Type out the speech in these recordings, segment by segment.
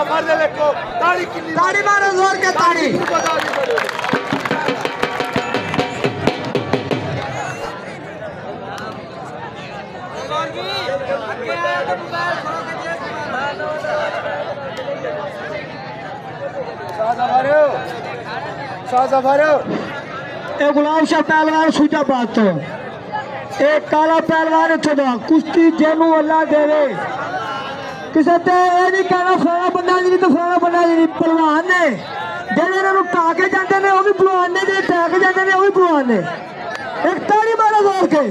सफर दे देखो ताड़ी कितनी ताड़ी मारो जोर के ताड़ी ए गुलाम शाह पहलवान सूजा बात तो एक काला पहलवान इत्थे कुश्ती जेनू अल्लाह देवे किसी ते ये नहीं कहना फलाना बंदा जी तो फलाना बंदा जी पहलवान ने जेडे इन्होंने ढा के जाते हैं वह भी पहलवान ने जेडे ढा के जाते हैं वह भी पहलवान ने एक ताड़ी मारो जोर के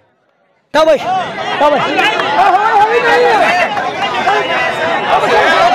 शाबाश शाबाश